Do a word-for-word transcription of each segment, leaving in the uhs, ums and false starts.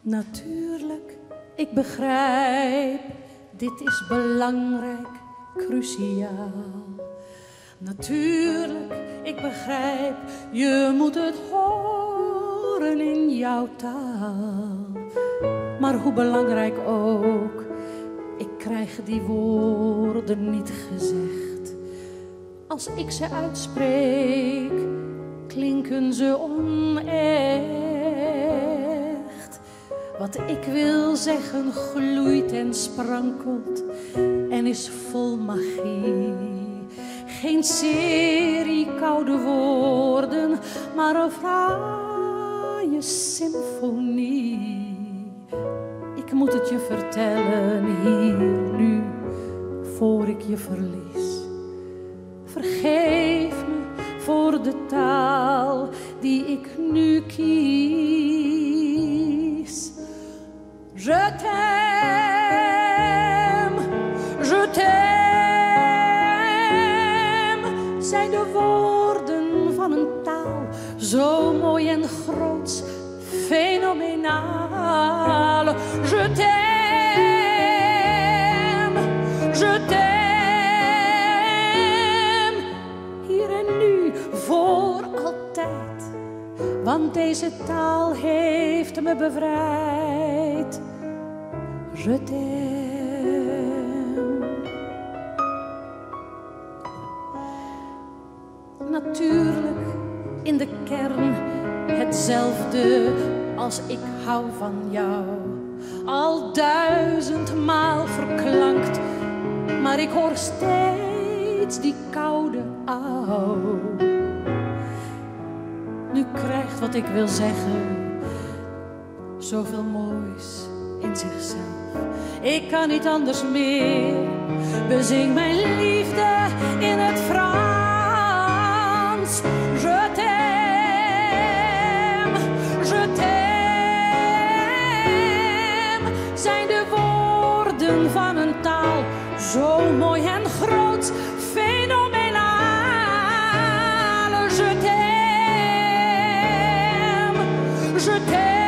Natuurlijk, ik begrijp, dit is belangrijk, cruciaal. Natuurlijk, ik begrijp, je moet het horen in jouw taal. Maar hoe belangrijk ook, ik krijg die woorden niet gezegd. Als ik ze uitspreek, klinken ze onecht. Wat ik wil zeggen gloeit en sprankelt en is vol magie. Geen serie koude woorden, maar een fraaie symfonie. Ik moet het je vertellen hier nu, voor ik je verlies. Vergeef me voor de taal die ik nu kies. Je t'aime, je t'aime, zijn de woorden van een taal zo mooi en groots, fenomenaal. Je t'aime, je t'aime, hier en nu, voor altijd, want deze taal heeft me bevrijd. Je t'aime. Natuurlijk, in de kern hetzelfde als ik hou van jou. Al duizendmaal verklankt, maar ik hoor steeds die koude au. Nu krijgt wat ik wil zeggen zoveel moois in zichzelf. Ik kan niet anders meer, bezing mijn liefde in het Frans. Je t'aime, je t'aime, zijn de woorden van een taal zo mooi en groot, fenomenaal. Je t'aime, je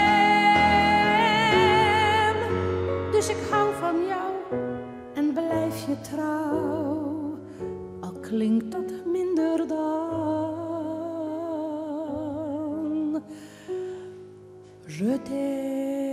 t'aime, dus ik hou van jou en blijf je trouw, al klinkt dat minder dan. Je t'aime.